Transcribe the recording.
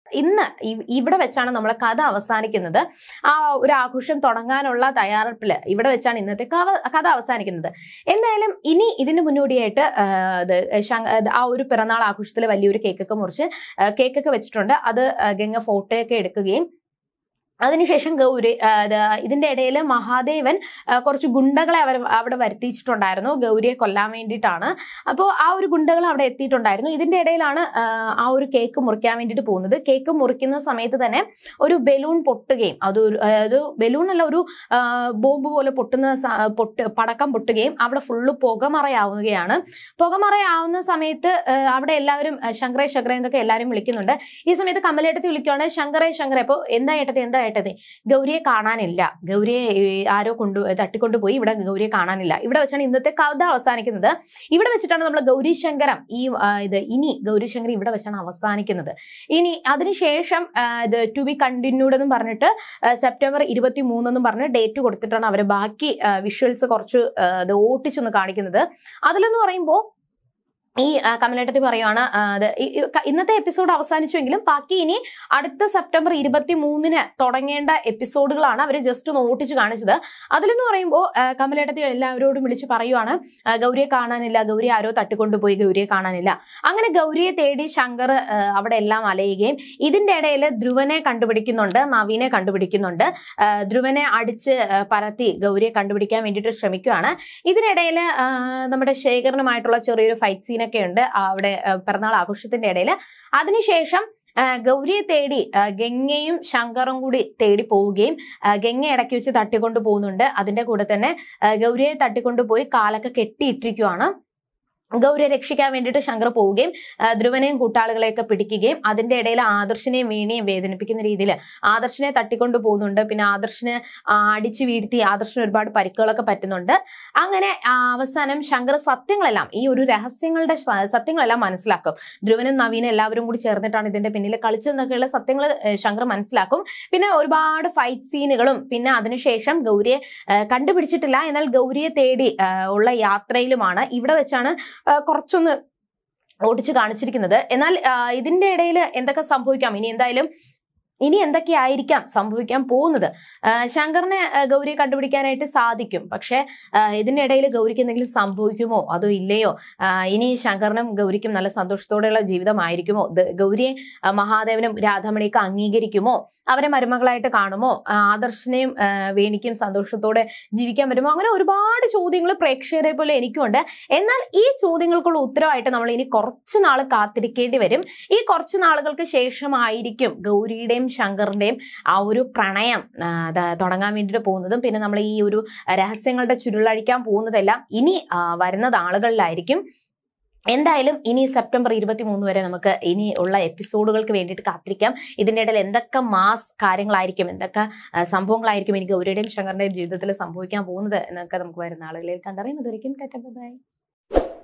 ഇന്ന് ഇവിടെ വെച്ചാണ് നമ്മളെ കഥ അവസാനിക്കുന്നത്. ആ ഒരു ആഘോഷം തുടങ്ങാനുള്ള തയ്യാറെടുപ്പിൽ ഇവിടെ വെച്ചാണ് ഇന്നത്തെ കഥ അവസാനിക്കുന്നത്. എന്തായാലും ഇനി ഇതിന് മുന്നോടിയായിട്ട് ആ ഒരു പിറന്നാൾ ആഘോഷത്തിൽ വലിയൊരു കേക്കൊക്കെ മുറിച്ച് കേക്കൊക്കെ വെച്ചിട്ടുണ്ട്. അത് ഗംഗ ഫോട്ടോയൊക്കെ എടുക്കുകയും അതിനുശേഷം ഗൗരി ഇതിന്റെ ഇടയിൽ മഹാദേവൻ കുറച്ച് ഗുണ്ടകളെ അവിടെ വരുത്തിച്ചിട്ടുണ്ടായിരുന്നു ഗൗരിയെ കൊല്ലാൻ വേണ്ടിയിട്ടാണ്. അപ്പോൾ ആ ഒരു ഗുണ്ടകൾ അവിടെ എത്തിയിട്ടുണ്ടായിരുന്നു. ഇതിന്റെ ഇടയിലാണ് ആ ഒരു കേക്ക് മുറിക്കാൻ വേണ്ടിയിട്ട് പോകുന്നത്. കേക്ക് മുറിക്കുന്ന സമയത്ത് തന്നെ ഒരു ബലൂൺ പൊട്ടുകയും ഒരു ബലൂൺ അല്ല, ഒരു ബോംബ് പോലെ പടക്കം പൊട്ടുകയും അവിടെ ഫുള്ള് പുകമറയാവുകയാണ്. പുകമറയാവുന്ന സമയത്ത് അവിടെ എല്ലാവരും ശങ്കരേ എന്നൊക്കെ എല്ലാവരും വിളിക്കുന്നുണ്ട്. ഈ സമയത്ത് കമലേട്ടത്തി വിളിക്കുകയാണ്, ശങ്കരേ. അപ്പോൾ എന്താ ഏട്ടത്തി ഗൗരിയെ കാണാനില്ല, ഗൗരിയെ ആരോ തട്ടിക്കൊണ്ടുപോയി, ഇവിടെ ഗൗരിയെ കാണാനില്ല. ഇവിടെ വെച്ചാണ് ഇന്നത്തെ കഥ അവസാനിക്കുന്നത്. ഇവിടെ വെച്ചിട്ടാണ് നമ്മൾ ഗൗരീശങ്കരം ഇനി ഗൗരീശങ്കരം ഇവിടെ വെച്ചാണ് അവസാനിക്കുന്നത്. ഇനി അതിനുശേഷം ടു ബി കണ്ടിന്യൂഡ് എന്നും പറഞ്ഞിട്ട് സെപ്റ്റംബർ 23 എന്നും പറഞ്ഞ് ഡേറ്റ് കൊടുത്തിട്ടാണ് അവർ ബാക്കി വിഷ്വൽസ് കുറച്ച് ഓട്ടിച്ചൊന്ന് കാണിക്കുന്നത്. അതിലെന്ന് പറയുമ്പോൾ ഈ കമലേട്ടത്തി പറയുവാണ് ഇന്നത്തെ എപ്പിസോഡ് അവസാനിച്ചുവെങ്കിലും ബാക്കി ഇനി അടുത്ത സെപ്റ്റംബർ 23 തുടങ്ങേണ്ട എപ്പിസോഡുകളാണ് അവർ ജസ്റ്റ് ഒന്ന് ഓട്ടിച്ച് കാണിച്ചത്. അതിലെന്ന് പറയുമ്പോൾ കമലേട്ടത്തി എല്ലാവരോടും വിളിച്ച് പറയുവാണ് ഗൗരിയെ കാണാനില്ല, ഗൗരി ആരോ തട്ടിക്കൊണ്ടുപോയി, ഗൗരിയെ കാണാനില്ല. അങ്ങനെ ഗൗരിയെ തേടി ശങ്കർ അവിടെ എല്ലാം അലയുകയും ഇതിന്റെ ഇടയിൽ ധ്രുവനെ കണ്ടുപിടിക്കുന്നുണ്ട്, നവീനെ കണ്ടുപിടിക്കുന്നുണ്ട്. ധ്രുവനെ അടിച്ച് പരത്തി ഗൗരിയെ കണ്ടുപിടിക്കാൻ വേണ്ടിയിട്ട് ശ്രമിക്കുകയാണ്. ഇതിനിടയിൽ നമ്മുടെ ശേഖരനുമായിട്ടുള്ള ചെറിയൊരു ഫൈറ്റ് സീൻ ഒക്കെ ഉണ്ട് അവിടെ പിറന്നാൾ ആഘോഷത്തിന്റെ ഇടയിൽ. അതിനുശേഷം ഗൗരിയെ തേടി ഗംഗയും ശങ്കറും കൂടി തേടി പോവുകയും ഗംഗ ഇടയ്ക്ക് വെച്ച് തട്ടിക്കൊണ്ടു പോകുന്നുണ്ട്. അതിന്റെ കൂടെ തന്നെ ഗൗരിയെ തട്ടിക്കൊണ്ടുപോയി കാലൊക്കെ കെട്ടിയിട്ടിരിക്കുവാണ്. ഗൗരിയെ രക്ഷിക്കാൻ വേണ്ടിയിട്ട് ശങ്കർ പോവുകയും ധ്രുവനെയും കൂട്ടാളികളെയൊക്കെ പിടിക്കുകയും അതിന്റെ ഇടയിൽ ആദർശിനെയും വീണിയെയും വേദനിപ്പിക്കുന്ന രീതിയിൽ ആദർശിനെ തട്ടിക്കൊണ്ടു പോകുന്നുണ്ട്. പിന്നെ ആദർശിനെ അടിച്ചു വീഴ്ത്തി ആദർശിന് ഒരുപാട് പരിക്കുകളൊക്കെ പറ്റുന്നുണ്ട്. അങ്ങനെ അവസാനം ശങ്കർ സത്യങ്ങളെല്ലാം, ഈ ഒരു സത്യങ്ങളെല്ലാം മനസ്സിലാക്കും. ധ്രുവനും നവീനും എല്ലാവരും കൂടി ചേർന്നിട്ടാണ് ഇതിന്റെ പിന്നിൽ കളിച്ചതെന്നൊക്കെയുള്ള സത്യങ്ങൾ ശങ്കർ മനസ്സിലാക്കും. പിന്നെ ഒരുപാട് ഫൈറ്റ് സീനുകളും പിന്നെ അതിനുശേഷം ഗൗരിയെ കണ്ടുപിടിച്ചിട്ടില്ല, എന്നാൽ ഗൗരിയെ തേടി ഉള്ള യാത്രയിലുമാണ്. ഇവിടെ വെച്ചാണ് കുറച്ചൊന്ന് ഓടിച്ച് കാണിച്ചിരിക്കുന്നത്. എന്നാൽ ഇതിന്റെ ഇടയിൽ എന്തൊക്കെ സംഭവിക്കാം, ഇനി എന്തൊക്കെയായിരിക്കാം സംഭവിക്കാൻ പോകുന്നത്? ശങ്കറിനെ ഗൗരിയെ കണ്ടുപിടിക്കാനായിട്ട് സാധിക്കും, പക്ഷെ ഇതിനിടയിൽ ഗൗരിക്ക് എന്തെങ്കിലും സംഭവിക്കുമോ അതോ ഇല്ലയോ? ഇനി ശങ്കറിനും ഗൗരിക്കും നല്ല സന്തോഷത്തോടെയുള്ള ജീവിതമായിരിക്കുമോ? ഗൗരിയെ മഹാദേവനും രാധാമണിയൊക്കെ അംഗീകരിക്കുമോ? അവരെ മരുമകളായിട്ട് കാണുമോ? ആദർശിനെയും വേണിക്കും സന്തോഷത്തോടെ ജീവിക്കാൻ പറ്റുമോ? അങ്ങനെ ഒരുപാട് ചോദ്യങ്ങൾ പ്രേക്ഷകരെ പോലെ എനിക്കുണ്ട്. എന്നാൽ ഈ ചോദ്യങ്ങൾക്കുള്ള ഉത്തരവായിട്ട് നമ്മൾ ഇനി കുറച്ച് നാൾ കാത്തിരിക്കേണ്ടി വരും. ഈ കുറച്ച് നാളുകൾക്ക് ശേഷമായിരിക്കും ഗൗരിയുടെയും ശങ്കറിന്റെയും ആ ഒരു പ്രണയം തുടങ്ങാൻ വേണ്ടിയിട്ട് പോകുന്നതും പിന്നെ നമ്മൾ ഈ ഒരു രഹസ്യങ്ങളുടെ ചുരുളഴിക്കാൻ പോകുന്നതെല്ലാം ഇനി വരുന്ന നാളുകളിലായിരിക്കും. എന്തായാലും ഇനി സെപ്റ്റംബർ 23 വരെ നമുക്ക് ഇനി ഉള്ള എപ്പിസോഡുകൾക്ക് വേണ്ടിയിട്ട് കാത്തിരിക്കാം. ഇതിൻ്റെ ഇടയിൽ എന്തൊക്കെ മാസ് കാര്യങ്ങളായിരിക്കും, എന്തൊക്കെ സംഭവങ്ങളായിരിക്കും എനിക്ക് ഗൗരിയുടെയും ശങ്കറിന്റെയും ജീവിതത്തിൽ സംഭവിക്കാൻ പോകുന്നത് എന്നൊക്കെ നമുക്ക് വരുന്ന ആളുകളിൽ കണ്ടറിയാം. അതൊരിക്കും ടാറ്റ ബൈ.